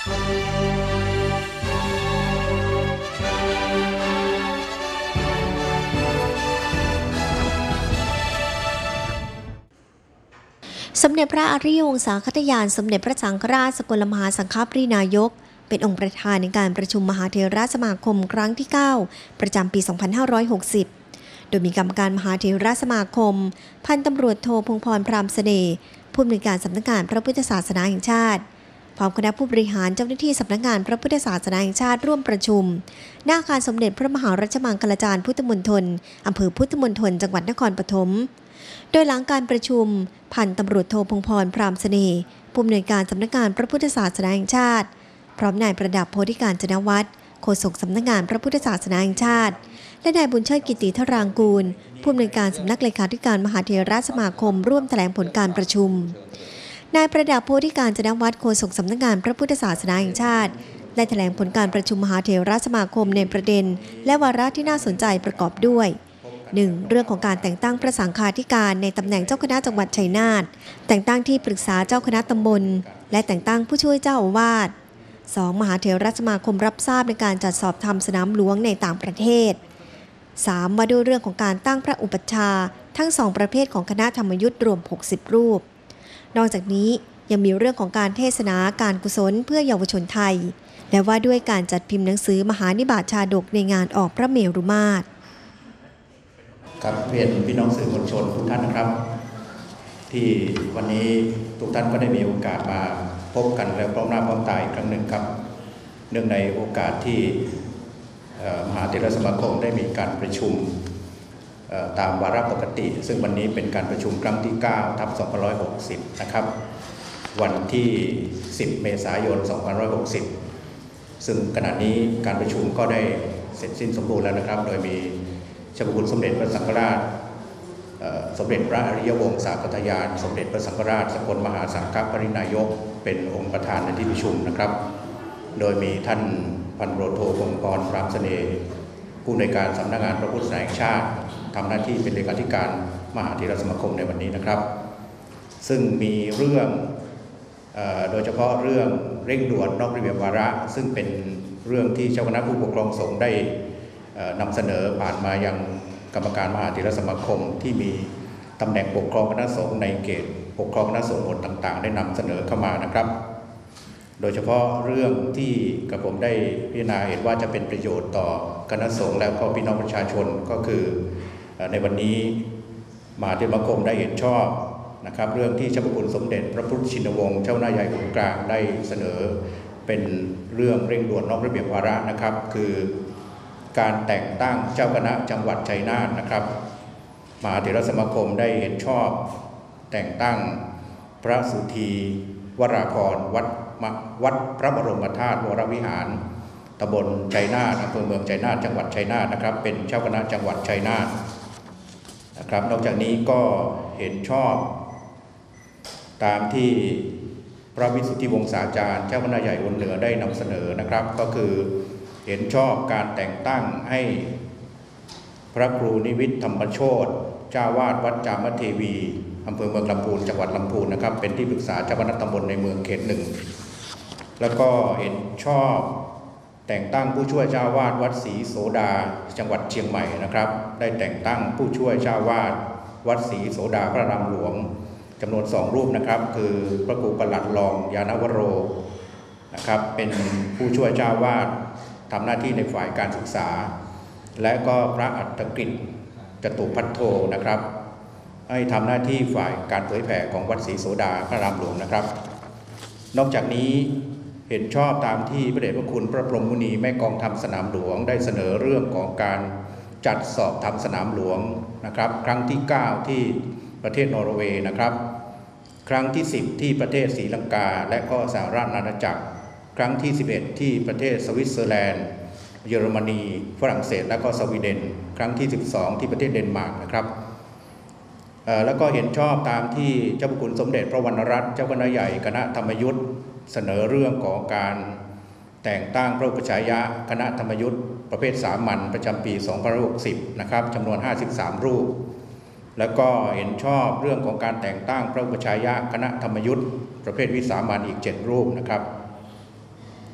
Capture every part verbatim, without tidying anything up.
สมเด็จพระอริยวงศาคตยานสมเด็จพระสังฆราชสกลมหาสังฆปรินายกเป็นองค์ประธานในการประชุมมหาเถรสมาคมครั้งที่เก้าประจำปี สองพันห้าร้อยหกสิบ โดยมีกรรมการมหาเถรสมาคมพันตำรวจโทพงษ์พรพรามเสน่ห์ผู้อำนวยการสำนักงานพระพุทธศาสนาแห่งชาติพร้อมคณะผู้บริหารเจ้าหน้าที่สำนักงานพระพุทธศาสนาแห่งชาติร่วมประชุมณอาคารสมเด็จพระมหารัชมังคลาจารย์พุทธมณฑลอำเภอพุทธมณฑลจังหวัดนครปฐมโดยหลังการประชุมพันตำรวจโทพงษ์พรพรามเสน่ห์ผู้อำนวยการสำนักงานพระพุทธศาสนาแห่งชาติพร้อมนายประดับโพธิการจนวัฒน์โฆษกสำนักงานพระพุทธศาสนาแห่งชาติและนายบุญเชิดกิติธรางกูลผู้อำนวยการสำนักเลขาธิการมหาเถรสมาคมร่วมแถลงผลการประชุมนายประดับโพธิการจนวัฒน์โฆษกสำนักงานพระพุทธศาสนาแห่งชาติได้แถลงผลการประชุมมหาเถรสมาคมในประเด็นและวาระที่น่าสนใจประกอบด้วย หนึ่ง. เรื่องของการแต่งตั้งพระสังฆาธิการในตำแหน่งเจ้าคณะจังหวัดชัยนาทแต่งตั้งที่ปรึกษาเจ้าคณะตำบลและแต่งตั้งผู้ช่วยเจ้าอาวาส สอง. มหาเถรสมาคมรับทราบในการจัดสอบทำสนามหลวงในต่างประเทศ สาม. มาดูเรื่องของการตั้งพระอุปัชฌาย์ทั้งสองประเภทของคณะธรรมยุทธ์รวมหกสิบรูปนอกจากนี้ยังมีเรื่องของการเทศนาการกุศลเพื่อเยาวชนไทยและว่าด้วยการจัดพิมพ์หนังสือมหานิบาตชาดกในงานออกพระเมรุมาตรครับเรียนพี่น้องสื่อมวลชนทุกท่านนะครับที่วันนี้ทุกท่านก็ได้มีโอกาสมาพบกันแล้วพร้อมหน้าพร้อมตาอีกครั้งหนึ่งครับเนื่องในโอกาสที่มหาเถรสมาคมได้มีการประชุมตามวาระปกติซึ่งวันนี้เป็นการประชุมครั้งที่เก้าทับสองพันห้าร้อยหกสิบนะครับวันที่สิบเมษายนสองพันห้าร้อยหกสิบซึ่งขณะนี้การประชุมก็ได้เสร็จสิ้นสมบูรณ์แล้วนะครับโดยมีเจ้าพระคุณสมเด็จพระสังฆราชสมเด็จพระอริยวงศาคตยานสมเด็จพระสังฆราชสกลมหาสังฆปรินายกเป็นองค์ประธานในที่ประชุมนะครับโดยมีท่านพันตำรวจโทพงษ์พรพรามเสน่ห์ผู้อำนวยการสำนักงานพระพุทธศาสนาแห่งชาติทำหน้าที่เป็นเลขาธิการมหาเถรสมาคมในวันนี้นะครับซึ่งมีเรื่องโดยเฉพาะเรื่องเร่งด่วนนอกระเบียบวาระซึ่งเป็นเรื่องที่เจ้าคณะผู้ปกครองสงฆ์ได้นำเสนอผ่านมายังกรรมการมหาเถรสมาคมที่มีตำแหน่งปกครองคณะสงฆ์ในเขตปกครองคณะสงฆ์หมวดต่างๆได้นำเสนอเข้ามานะครับโดยเฉพาะเรื่องที่กระผมได้พิจารณาเห็นว่าจะเป็นประโยชน์ต่อคณะสงฆ์และก็พี่น้องประชาชนก็คือในวันนี้มหาเถรสมาคมได้เห็นชอบนะครับเรื่องที่เจ้าพระคุณสมเด็จพระพุทธชินวงศ์เจ้าหน้าใหญ่องค์กลางได้เสนอเป็นเรื่องเร่งด่วนนอกระเบียบวาระนะครับคือการแต่งตั้งเจ้าคณะจังหวัดชัยนาทนะครับมหาเถรสมาคมได้เห็นชอบแต่งตั้งพระสุธีวราพรวัดวัดพระบรมธาตุวรวิหารตำบลชัยนาทอำเภอเมืองชัยนาทจังหวัดชัยนาทนะครับเป็นเจ้าคณะจังหวัดชัยนาทนะครับนอกจากนี้ก็เห็นชอบตามที่พระวิสุทธิวงศาจารย์เจ้าคณะใหญ่วนเหนือได้นำเสนอนะครับก็คือเห็นชอบการแต่งตั้งให้พระครูนิวิทย์ธรรมโชติเจ้าวาดวัดจามเทวีอำเภอเมืองลำพูนจังหวัดลำพูนนะครับเป็นที่ปรึกษาเจ้าคณะตำบลในเมืองเขตหนึ่งแล้วก็เห็นชอบแต่งตั้งผู้ช่วยเจ้าวาดวัดศรีโสดาจังหวัดเชียงใหม่นะครับได้แต่งตั้งผู้ช่วยเจ้าวาดวัดศรีโสดาพระรามหลวงจำนวนสองรูปนะครับคือพระครูประหลัดรองยานวโรนะครับเป็นผู้ช่วยเจ้าวาดทำหน้าที่ในฝ่ายการศึกษาและก็พระอัฏฐกฤษจตุพัทโทนะครับให้ทำหน้าที่ฝ่ายการเผยแผ่ของวัดศรีโสดาพระรามหลวงนะครับนอกจากนี้เห็นชอบตามที่พระเดชพระคุณพระพรหมมุนีแม่กองทำสนามหลวงได้เสนอเรื่องของการจัดสอบทำสนามหลวงนะครับครั้งที่เก้าที่ประเทศนอร์เวย์นะครับครั้งที่สิบที่ประเทศศรีลังกาและก็สหราชอาณาจักรครั้งที่สิบเอ็ดที่ประเทศสวิตเซอร์แลนด์เยอรมนีฝรั่งเศสและก็สวีเดนครั้งที่สิบสองที่ประเทศเดนมาร์กนะครับแล้วก็เห็นชอบตามที่เจ้าพระคุณสมเด็จพระวรรณรัตน์เจ้าคณะใหญ่คณะธรรมยุทธเสนอเรื่องของการแต่งตั้งพระอุปัชฌายะคณะธรรมยุทธประเภทสามัญประจำปีสองพันห้าร้อยหกสิบนะครับจำนวนห้าสิบสามรูปแล้วก็เห็นชอบเรื่องของการแต่งตั้งพระอุปัชฌายะคณะธรรมยุทธประเภทวิสามัญอีกเจ็ดรูปนะครับ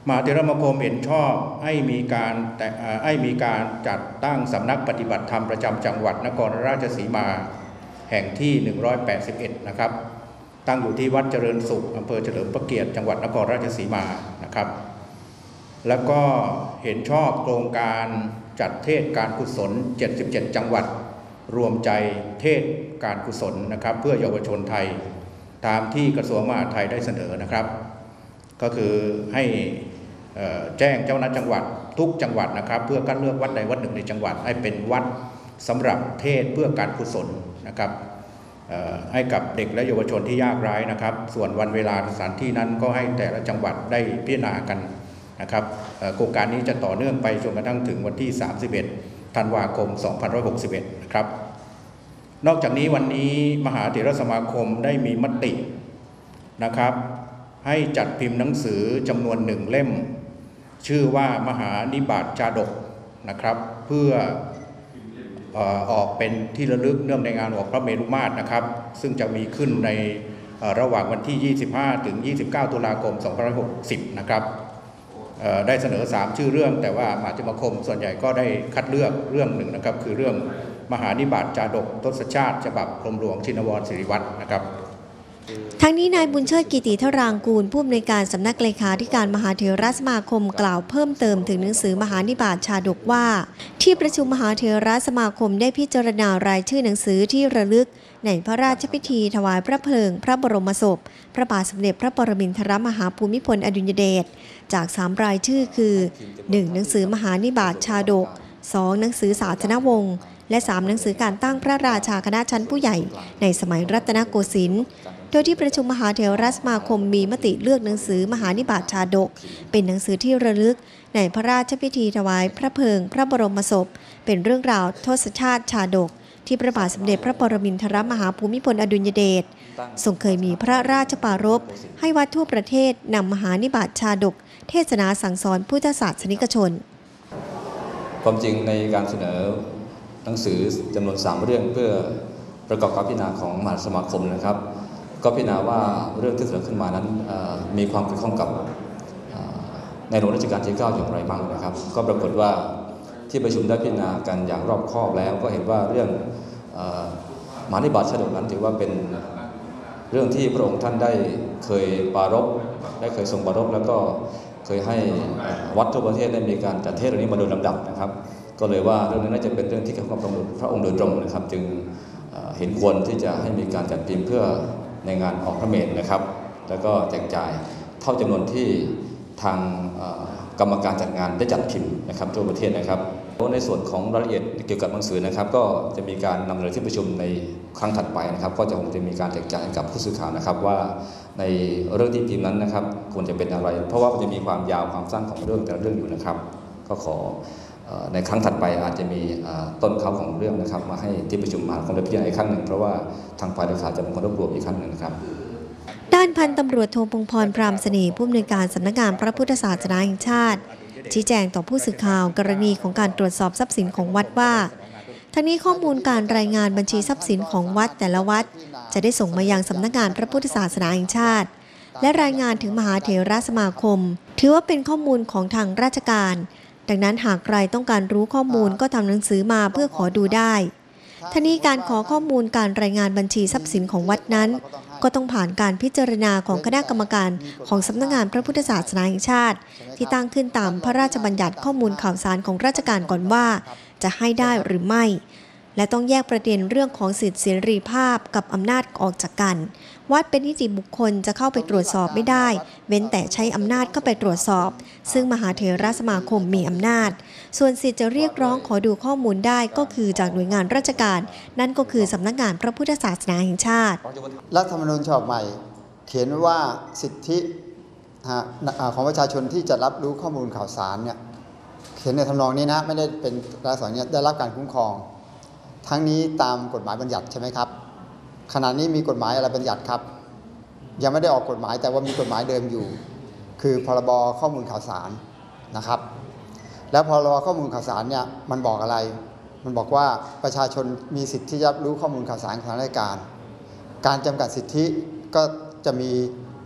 มหาเถรสมาคมเห็นชอบให้มีการแต่ให้มีการจัดตั้งสำนักปฏิบัติธรรมประจำจังหวัดนครราชสีมาแห่งที่หนึ่งร้อยแปดสิบเอ็ดนะครับตั้งอยู่ที่วัดเจริญสุขอำเภอเฉลิมพระเกียรติจังหวัดนครราชสีมานะครับแล้วก็เห็นชอบโครงการจัดเทศการกุศลเจ็ดสิบเจ็ดจังหวัดรวมใจเทศการกุศลนะครับเพื่อเยาวชนไทยตามที่กระทรวงมหาดไทยได้เสนอนะครับก็คือให้แจ้งเจ้าหน้าที่จังหวัดทุกจังหวัดนะครับเพื่อคัดเลือกวัดใดวัดหนึ่งในจังหวัดให้เป็นวัดสำหรับเทศเพื่อการกุศลนะครับให้กับเด็กและเยาวชนที่ยากไร้นะครับส่วนวันเวลาสถานที่นั้นก็ให้แต่ละจังหวัดได้พิจารณากันนะครับโครงการนี้จะต่อเนื่องไปจนกระทั่งถึงวันที่สามสิบเอ็ดธันวาคมสองพันห้าร้อยหกสิบเอ็ดนะครับนอกจากนี้วันนี้มหาเถรสมาคมได้มีมตินะครับให้จัดพิมพ์หนังสือจำนวนหนึ่งเล่มชื่อว่ามหานิบาตชาดกนะครับเพื่อออกเป็นที่ระลึกเนื่องในงานออกพระเมรุมาตรนะครับซึ่งจะมีขึ้นในระหว่างวันที่ยี่สิบห้าถึงยี่สิบเก้าตุลาคมสองพันห้าร้อยหกสิบนะครับได้เสนอสามชื่อเรื่องแต่ว่ามหาเถรสมาคมส่วนใหญ่ก็ได้คัดเลือกเรื่องหนึ่งนะครับคือเรื่องมหานิบาตชาดกทศชาติฉบับกรมหลวงชินวรสิริวัฒน์นะครับทั้งนี้นายบุญเชิดกิติธรางกูลผู้อำนวยการสำนักเลขาธิการมหาเถรสมาคมกล่าวเพิ่มเติมถึงหนังสือมหานิบาตชาดกว่าที่ประชุมมหาเถรสมาคมได้พิจารณารายชื่อหนังสือที่ระลึกในพระราชพิธีถวายพระเพลิงพระบรมศพพระบาทสมเด็จพระปรมินทรมหาภูมิพลอดุลยเดชจากสามรายชื่อคือ หนึ่ง หนังสือมหานิบาตชาดก สอง หนังสือศาสนวงศ์และสามหนังสือการตั้งพระราชาคณะชั้นผู้ใหญ่ในสมัยรัตนโกสินทร์โดยที่ประชุมมหาเถรสมาคมมีมติเลือกหนังสือมหานิบาตชาดกเป็นหนังสือที่ระลึกในพระราชพิธีถวายพระเพลิงพระบรมศพเป็นเรื่องราวทศชาติชาดกที่พระบาทสมเด็จพระปรมินทรมหาภูมิพลอดุลยเดชทรงเคยมีพระราชปรารภให้วัดทั่วประเทศนำมหานิบาตชาดกเทศนาสั่งสอนพุทธศาสนิกชนความจริงในการเสนอหนังสือจำนวนสามเรื่องเพื่อประกอบการพิจารณาของมหาสมาคมนะครับก็พิจารณาว่าเรื่องที่เสนอขึ้นมานั้นมีความเกี่ยวข้องกับในหลวงรัชกาลที่เก้าอย่างไรบ้างนะครับก็ปรากฏว่าที่ประชุมได้พิจารณากันอย่างรอบคอบแล้วก็เห็นว่าเรื่องมหานิบาตชาดกนั้นถือว่าเป็นเรื่องที่พระองค์ท่านได้เคยปรารภได้เคยทรงปรารภแล้วก็เคยให้วัดทั่วประเทศได้มีการจัดเทศน์เรื่องนี้มาโดยลำดับนะครับก็เลยว่าเรื่องนี้น่าจะเป็นเรื่องที่เกี่ยวข้องกับพระองค์โดยตรงนะครับจึงเห็นควรที่จะให้มีการจัดพิมพ์เพื่อในงานออกพระเมรุนะครับแล้วก็แจกจ่ายเท่าจำนวนที่ทางกรรมการจัดงานได้จัดพิมพ์นะครับทั่วประเทศนะครับในส่วนของรายละเอียดเกี่ยวกับหนังสือนะครับก็จะมีการนำเสนอที่ประชุมในครั้งถัดไปนะครับก็จะคงจะมีการแจกจ่ายให้กับผู้สื่อข่าวนะครับว่าในเรื่องที่พิมพ์นั้นนะครับควรจะเป็นอะไรเพราะว่ามันจะมีความยาวความสั้นของเรื่องแต่ละเรื่องอยู่นะครับก็ขอในครั้งถัดไปอาจจะมีต้นเขาของเรื่องนะครับมาให้ที่ประชุมมหาคณะพิจารณาอีกครั้งหนึ่งเพราะว่าทางฝ่ายเลขาจะเป็นคนรวบรวมอีกครั้งหนึ่งครับด้านพันตำรวจโทพงษ์พรพรามเสน่ห์ผู้อำนวยการสำนักงานพระพุทธศาสนาแห่งชาติชี้แจงต่อผู้สื่อข่าวกรณีของการตรวจสอบทรัพย์สินของวัดว่าทั้งนี้ข้อมูลการรายงานบัญชีทรัพย์สินของวัดแต่ละวัดจะได้ส่งมายังสำนักงานพระพุทธศาสนาแห่งชาติและรายงานถึงมหาเถรสมาคมถือว่าเป็นข้อมูลของทางราชการดังนั้นหากใครต้องการรู้ข้อมูลก็ทำหนังสือมาเพื่อขอดูได้ทั้งนี้การขอข้อมูลการรายงานบัญชีทรัพย์สินของวัดนั้นก็ต้องผ่านการพิจารณาของคณะกรรมการของสำนักงานพระพุทธศาสนาแห่งชาติที่ตั้งขึ้นตามพระราชบัญญัติข้อมูลข่าวสารของราชการก่อนว่าจะให้ได้หรือไม่และต้องแยกประเด็นเรื่องของสิทธิเสรีภาพกับอำนาจออกจากกันวัดเป็นนิติบุคคลจะเข้าไปตรวจสอบไม่ได้เว้นแต่ใช้อำนาจเข้าไปตรวจสอบซึ่งมหาเถรสมาคมมีอำนาจส่วนสิทธิจะเรียกร้องขอดูข้อมูลได้ก็คือจากหน่วยงานราชการนั่นก็คือสำนักงานพระพุทธศาสนาแห่งชาติรัฐธรรมนูญฉบับใหม่เขียนว่าสิทธิของประชาชนที่จะรับรู้ข้อมูลข่าวสารเนี่ยเขียนในทำนองนี้นะไม่ได้เป็นรายสอนเนี่ยได้รับการคุ้มครองทั้งนี้ตามกฎหมายบัญญัติใช่ไหมครับขณะนี้มีกฎหมายอะไรบัญญัติครับยังไม่ได้ออกกฎหมายแต่ว่ามีกฎหมายเดิมอยู่คือพรบข้อมูลข่าวสารนะครับแล้วพรบข้อมูลข่าวสารเนี่ยมันบอกอะไรมันบอกว่าประชาชนมีสิทธิที่จะรู้ข้อมูลข่าวสารของทางราชการการจำกัดสิทธิก็จะมี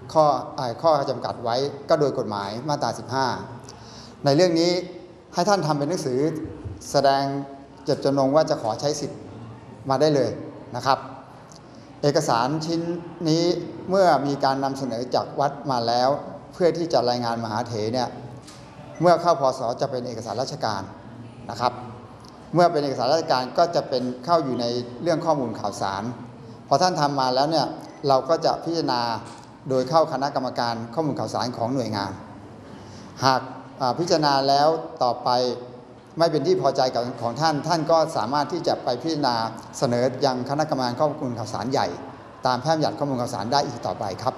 ข้อข้อจำกัดไว้ก็โดยกฎหมายมาตราสิบห้าในเรื่องนี้ให้ท่านทำเป็นหนังสือแสดงเจตจำนงว่าจะขอใช้สิทธิ์มาได้เลยนะครับเอกสารชิ้นนี้เมื่อมีการนำเสนอจากวัดมาแล้วเพื่อที่จะรายงานมหาเถรเนี่ยเมื่อเข้าพศจะเป็นเอกสารราชการนะครับเมื่อเป็นเอกสารราชการก็จะเป็นเข้าอยู่ในเรื่องข้อมูลข่าวสารพอท่านทำมาแล้วเนี่ยเราก็จะพิจารณาโดยเข้าคณะกรรมการข้อมูลข่าวสารของหน่วยงานหากพิจารณาแล้วต่อไปไม่เป็นที่พอใจกับของท่านท่านก็สามารถที่จะไปพิจารณาเสนอยังคณะกรรมการข้อมูลข่าวสารใหญ่ตามแพร่บัญญัติข้อมูลข่าวสารได้อีกต่อไปครับ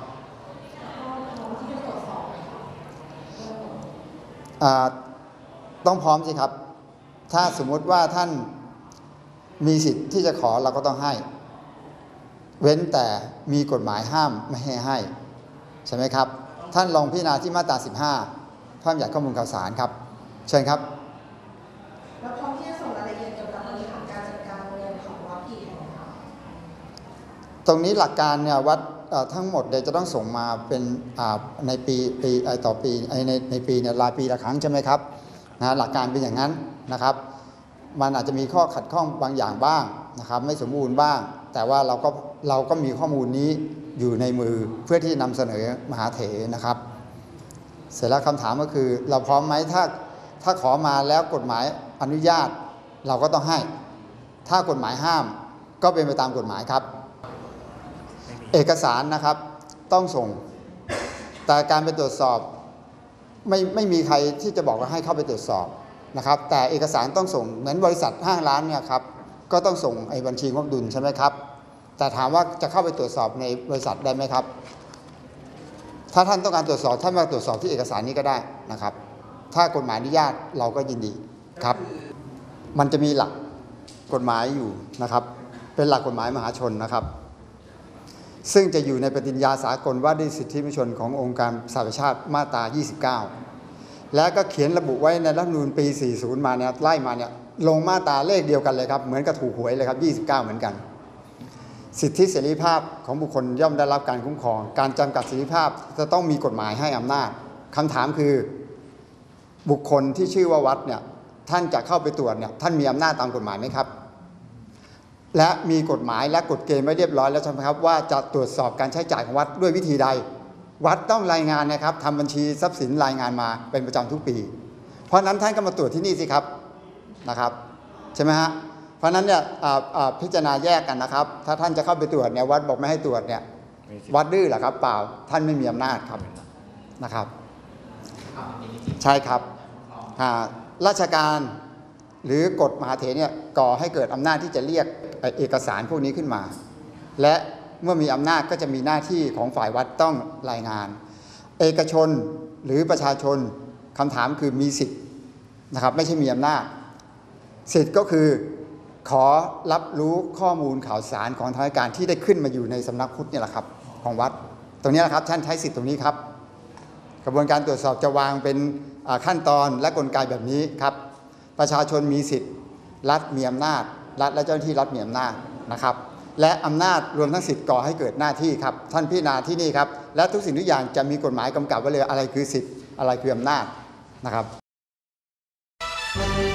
ต้องพร้อมสิครับถ้าสมมุติว่าท่านมีสิทธิ์ที่จะขอเราก็ต้องให้เว้นแต่มีกฎหมายห้ามไม่ให้ให้ใช่ไหมครับท่านลองพิจารณาที่มาตราสิบห้าพระบัญญัติข้อมูลข่าวสารครับเชิญครับแล้วพร้อมที่จะส่งรายละเอียดเกี่ยวกับบริหารการจัดการเงินของวัดกี่แห่งคะตรงนี้หลักการเนี่ยวัดทั้งหมดเดี๋ยวจะต้องส่งมาเป็นในปีปีต่อปีในในปีเนี่ยรายปีละครั้งใช่ไหมครับนะหลักการเป็นอย่างนั้นนะครับมันอาจจะมีข้อขัดข้องบางอย่างบ้างนะครับไม่สมบูรณ์บ้างแต่ว่าเราก็เราก็มีข้อมูลนี้อยู่ในมือเพื่อที่นำเสนอมหาเถรนะครับเสร็จแล้วคำถามก็คือเราพร้อมไหมถ้าถ้าขอมาแล้วกฎหมายอนุญาตเราก็ต้องให้ถ้ากฎหมายห้ามก็เป็นไปตามกฎหมายครับเอกสารนะครับต้องส่งแต่การไปตรวจสอบไม่ไม่มีใครที่จะบอกว่าให้เข้าไปตรวจสอบนะครับแต่เอกสารต้องส่งเหมือนบริษัทห้างร้านเนี่ยครับก็ต้องส่งไอ้บัญชีงบดุลใช่ไหมครับแต่ถามว่าจะเข้าไปตรวจสอบในบริษัทได้ไหมครับถ้าท่านต้องการตรวจสอบท่านมาตรวจสอบที่เอกสารนี้ก็ได้นะครับถ้ากฎหมายอนุญาตเราก็ยินดีครับมันจะมีหลักกฎหมายอยู่นะครับเป็นหลักกฎหมายมหาชนนะครับซึ่งจะอยู่ในปฏิญญาสากลว่าด้วยสิทธิมนุษยชนขององค์การสหประชาชาติมาตรายี่สิบเก้าและก็เขียนระบุไว้ในรัฐธรรมนูญปีสี่สิบมาเนี่ยไล่มาเนี่ยลงมาตราเลขเดียวกันเลยครับเหมือนกับถูกหวยเลยครับยี่สิบเก้าเหมือนกันสิทธิเสรีภาพของบุคคลย่อมได้รับการคุ้มครองการจำกัดเสรีภาพจะต้องมีกฎหมายให้อำนาจคำถามคือบุคคลที่ชื่อว่าวัดเนี่ยท่านจะเข้าไปตรวจเนี่ยท่านมีอำนาจตามกฎหมายไหมครับและมีกฎหมายและกฎเกณฑ์ไว้เรียบร้อยแล้วใช่ไหมครับว่าจะตรวจสอบการใช้จ่ายของวัดด้วยวิธีใดวัดต้องรายงานนะครับทำบัญชีทรัพย์สินรายงานมาเป็นประจำทุกปีเพราะนั้นท่านก็มาตรวจที่นี่สิครับนะครับใช่ไหมฮะเพราะนั้นเนี่ยพิจารณาแยกกันนะครับถ้าท่านจะเข้าไปตรวจเนี่ยวัดบอกไม่ให้ตรวจเนี่ยวัดดื้อเหรอครับเปล่าท่านไม่มีอำนาจครับนะครับใช่ครับราชการหรือกฎมหาเถรเนี่ยก่อให้เกิดอำนาจที่จะเรียกเอกสารพวกนี้ขึ้นมาและเมื่อมีอำนาจก็จะมีหน้าที่ของฝ่ายวัดต้องรายงานเอกชนหรือประชาชนคำถามคือมีสิทธิ์นะครับไม่ใช่มีอำนาจสิทธิ์ก็คือขอรับรู้ข้อมูลข่าวสารของทางการที่ได้ขึ้นมาอยู่ในสำนักพุทธเนี่ยแหละครับของวัดตรงนี้นะครับท่านใช้สิทธิ์ตรงนี้ครับกระบวนการตรวจสอบจะวางเป็นขั้นตอนและกลไกแบบนี้ครับประชาชนมีสิทธิ์รัฐมีอำนาจรัฐและเจ้าหน้าที่รัฐมีอำนาจนะครับและอำนาจรวมทั้งสิทธิ์ก่อให้เกิดหน้าที่ครับท่านพิจารณาที่นี่ครับและทุกสิ่งทุกอย่างจะมีกฎหมายกำกับไว้เลยอะไรคือสิทธิ์อะไรคืออำนาจนะครับ